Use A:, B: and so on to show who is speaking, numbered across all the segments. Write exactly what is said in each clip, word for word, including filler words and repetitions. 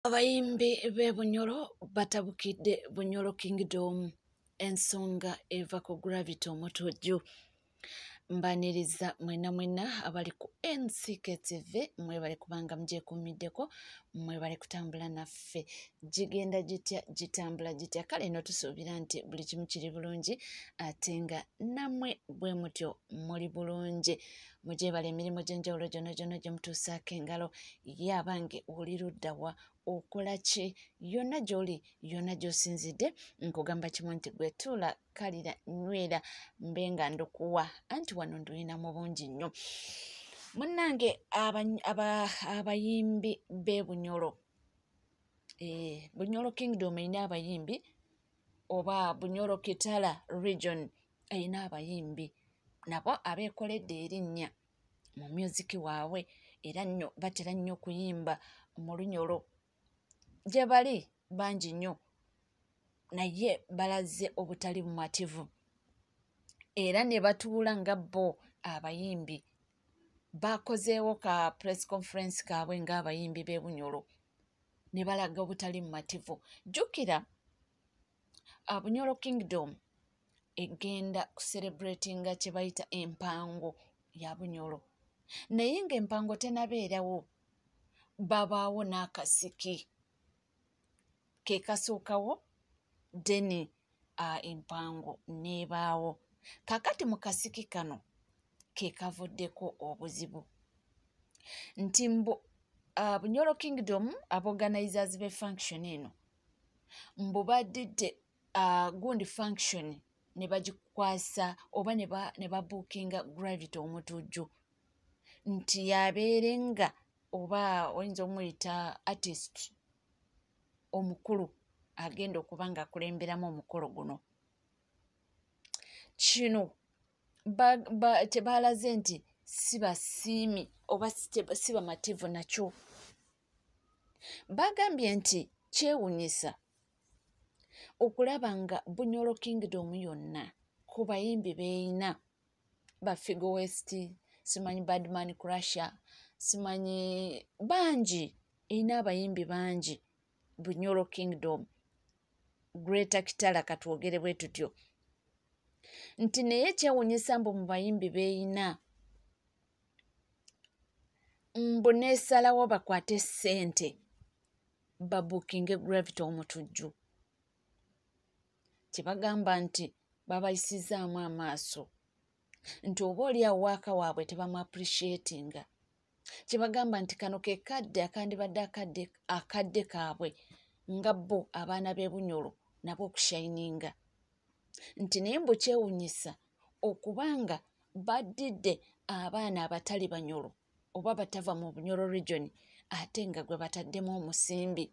A: Abayimbi b'e Bunyoro batabukidde Bunyoro Kingdom ensonga eva ku Gravity Omutujju. Mbaniriza mwena mwena abali ku N C K T V mwebale kubanga mgyekuumiddeko, mwebale kutambula naffe. Gigenda gitya gitambula gitya? Kale no tusuubira nti buli kimu kiri bulungi ate nga nammwe bwe mutyo muli bulungi. Mugyebala emirimu gy'enjawulo gyonna gyonna gye mutuusaako engalo. Ye abange oli ludda wa? Okola ki? Yonna gy'oli yonna gy'osinzidde nkugamba kimu nti gwe tuula kalira nywera mbe nga ndukuwa anti wano nduyina mu bungi nnyo. Munnange abayimbi b'e Bunyoro, eh, Bunyoro Kingdom erina abayimbi oba Bunyoro Kitala region erina abayimbi nabo abeekoledde erinnya mu music waabwe era nnyo batera nnyo kuyimba mu Lunyoro. Gye bali bangi nnyo naye balaze obutali bumativu era ne batuula nga bo abayimbi bakozeewo ka press conference kaabwe ng'abayimbi b'e Bunyoro ne balaga obutali bumativu. Jjukira uh, Bunyoro Kingdom egenda kucelebratinga kye bayita empango ya Bunyoro, naye ng'empango tenabeerawo babaawo n'akasiki ke kasookawo deni uh, empango neebaawo. Kakati mu kasiki kano ke kavuddeko obuzibu nti mbu uh, Bunyoro Kingdom aborganizers be function eno mbu baddidde uh, gundi function ne bagikwasa oba ne babuukinga Gravity Omutujju nti yabeerenga oba oyinza omuyita artist omukulu agenda okuba nga akulemberamu omukolo guno. Kino kyebalaze nti si basiimi oba si bamativu nakyo. Bagambye nti kyewuunyisa okulaba nga Bunyoro Kingdom yonna ku bayimbi beeyina ba Figo West, simanyi Badman Crusher, simanyi bangi, erina abayimbi bangi Bunyoro Kingdom, Greater Kitala katwogere bwe tutyo, nti naye kyewuunyisa mbu mu bayimbi beeyina mbu neesalawo bakwate ssente babuukinge Gravity Omutujju. Kye bagamba nti babayisizaamu amaaso nti oba oli awo waaka waabwe tebamu appreciatinga. Kye bagamba nti kano ke kadde akandibadde akadde akadde kaabwe nga bo abaana b'e Bunyoro nabo okushayininga, nti naye mbu kyewuunyisa okubanga baddidde abaana abatali Banyoro oba batava mu Bunyoro region ate nga gwe bataddemu omusimbi,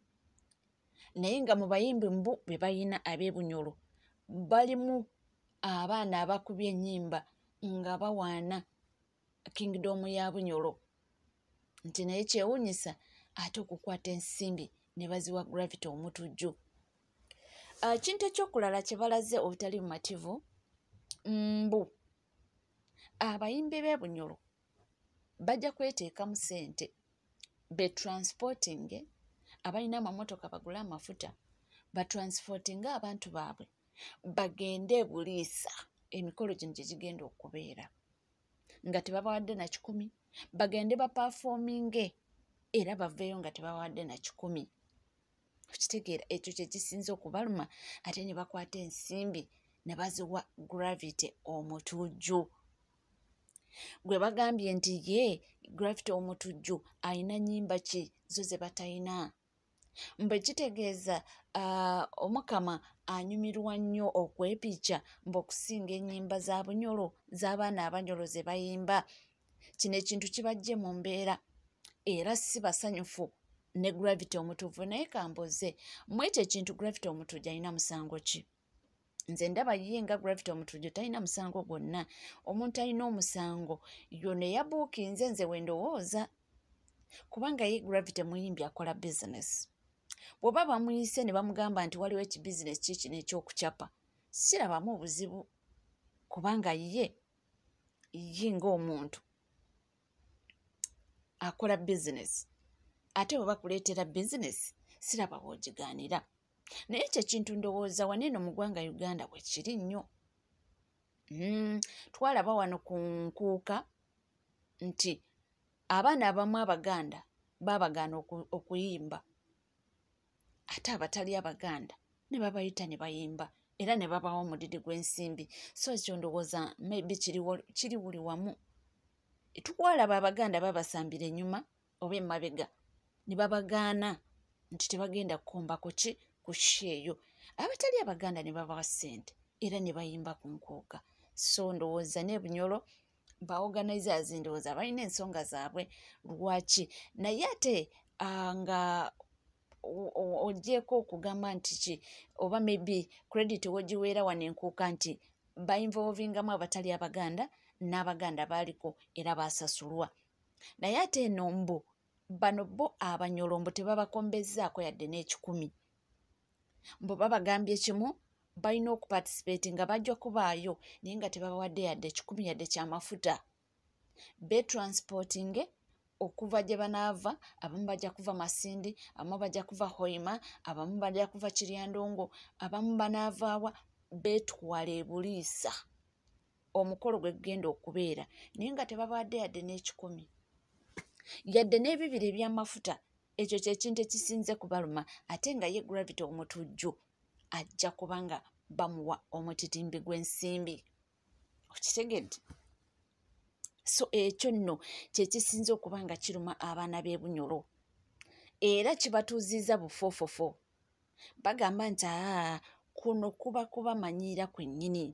A: naye nga mu bayimbi mbu be bayina ab'e Bunyoro balimu abaana abakubye ennyimba nga bawaana Kingdom ya Bunyoro, nti naye kyewuunyisa ate okukwata ensimbi ne baziwa Gravity Omutujju. Uh, kintu ekyokulala kye balaze obutali bumativu mbu abayimbi b'e Bunyoro bajja kweteekamu ssente betransportinge, abalina amamotoka bagule amafuta batransportinge abantu baabwe bagende Buliisa emikolo gino gye gigenda okubeera nga tebabawadde na kikumi, bagende bapafoominge era baveeyo nga tebabawadde na kikumi. Okitegeera ekyo kye kisinza okubaluma ate ne bakwata ensimbi ne baziwa Gravity Omutujju. Gwe bagambye nti ye Gravity Omutujju alina nnyimba ki zo ze batalina. Mbwe kitegeeza uh, Omukama anyumirwa nnyo okwepicca mb'okusinga ennyimba za Bunyoro z'abaana Abanyoro ze bayimba. Kino ekintu kibajje mu mbeera era si basanyufu ne Gravity Omutujju. Naye kambuuze mu ekyo ekintu Gravity Omutujju alina musango ki? Nze ndaba ye nga Gravity Omutujju talina musango gwonna. Omuntu alina omusango yonna eyabuukinze nze we ndowooza, kubanga ye Gravity muyimbi akola business. Bw'oba bamuyise ne bamugamba nti waliwo ekibizinesi kiikino ekyokucapa, sirabamu obuzibu kubanga ye ye ng'omuntu akola business ate bwe bakuleetera bizinesi siraba w'ogigaanira. Naye ekyo ekintu ndowooza waneeno mu ggwanga Uganda bwe kiri nnyo. Mm, twalaba wano ku nkuuka nti abaana abamu Abaganda baabagaana oku, okuyimba ate abatali Abaganda ne babayita ne bayimba era ne babawa omudidi gw'ensimbi. So ekyo ndowooza maybe kiri, kiri buli wamu. Twalaba Abaganda babasambira ennyuma oba emabega ne babagaana nti tebagenda kukombako ki ku sheeyo. Abatali Abaganda ne babawa ssente era ne bayimba ku nkuuka. So ndowooza ne Bunyoro ba organizers ndowooza balina ensonga zaabwe lwaki. Naye ate uh, nga ogyeko okugamba nti ki oba maybe credit wogiweera wano enkuuka nti bainvolvingamu abatali Abaganda n'Abaganda baaliko era baasasulwa. Naye ate eno mbu bano bo Abanyoro mbu tebabakombezzaako yadde n'ekikumi. Mbu babagambye kimu balina okuparticipate nga bajja kubaayo naye nga tebabawadde yadde ekikumi yadde kyamafuta. Betransportinge okuva gye banaava, abamu bajja kuva Masindi, abamu bajja kuva Hoima, abamu bajja kuva Kiryandongo, abamu banaavaawa beetwala e Buliisa omukolo gwe gugenda okubeera naye nga tebabawadde yadde n'ekikumi yadde n'ebibiri ebyamafuta. Ekyo kyekintu ekisinze kubaluma ate nga ye Gravity omutujju ajja kubanga bamuwa omutitimbi gw'ensimbi. Okitegedde? So ekyo nno kyekisinze okuba nga kiruma abaana b'e Bunyoro era kibatuuzizza bufoofofo. Bagamba nti aa kuno kuba kubamanyiira kwennyini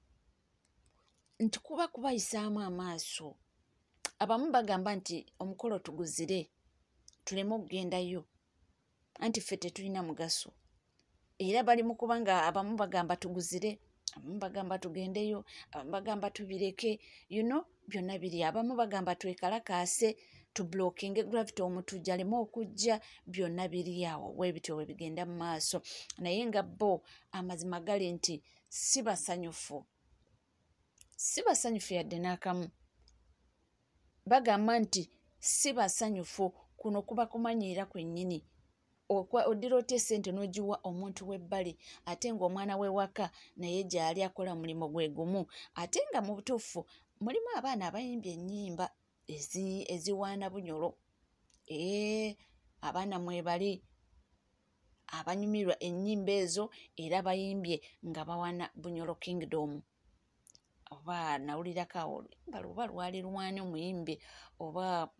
A: nti kuba kubayisaamu amaaso. Abamu bagamba nti omukolo tuguzire tuleme okugendayo anti ffe tetulina mugaso era bali mu kuba nga abamu bagamba tuguzire, abamu bagamba tugendeyo, abamu bagamba tubireke, you know, byonna biri. Abamu bagamba twekalakaase tublockinge Gravity omutujja aleme okujja, byonna biri awo weebityo we bigenda mu maaso. Naye nga bo amazima gali nti si basanyufu, si basanyufu yadde n'akamu. Bagamba nti si basanyufu, kuno kuba kumanyiira kwennyini. Oddira otya essente n'ogiwa omuntu w'ebbali ate ng'omwana w'ewaka naye gy'ali akola mulimu gwe gumu ate nga mu butuufu mulimu abaana abayimbye ennyimba ezi, eziwaana Bunyoro. Ee, abaana mwebali abanyumirwa ennyimba ezo era bayimbye nga bawaana Bunyoro Kingdom. Oba nawulirako awo oluyimba luba lwali lwani omuyimbi oba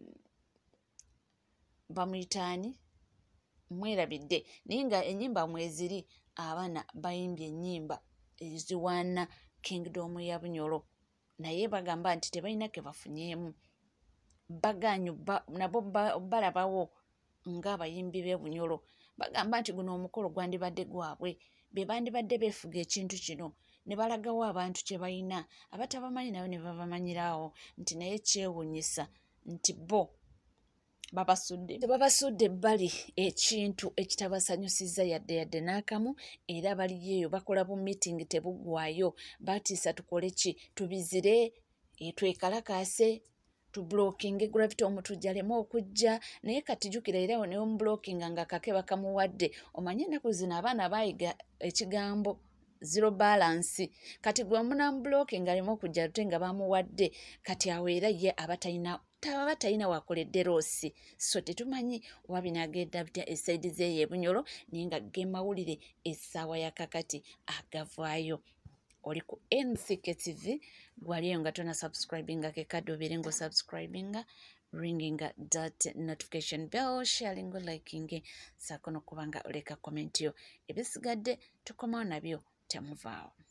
A: bamuyitaani mwerabidde naye nga ennyimba mweziri abaana bayimbye ennyimba eziwaana Kingdom ya Bunyoro naye bagamba nti tebalina ke bafunyeemu. Baganyu ba, nabo balabawo ng'abayimbi b'e Bunyoro bagamba nti guno omukolo gwandibadde gwabwe be bandibadde beefuga ekintu kino ne balagawo abantu kye balina abatabamanyi nabo ne babamanyiraawo nti naye kyewuunyisa nti bo babasudde babasudde ebbali ekintu ekitabasanyusizza yadde yadde n'akamu era baliyo eyo bakola bu meeting tebuggwaayo batiisa tukole ki tubizire twekalakaase tublockinge Gravity omutujja aleme okujja naye kati jjukira era ne omublockinga nga kake bakamuwadde. Omanye ennaku zino abaana baayiga ekigambo zero balance kati gwe munamblockinga aleme okujja ate nga bamuwadde kati awo era ye abatalina taba talina wakoledde roosi. So tetumanyi oba binagenda bitya esaidi z'eyo e Bunyoro naye nga ge mawulire essaawa ya kakati agavaayo. Oli ku N C K T V gwaliyo nga tona subscribinga ke kadde obeere ngo subscribinga ringinga that notification bell sharing liking saako n'okuba nga oleka comment yo ebisigadde tukomawo nabyo temuvaawo.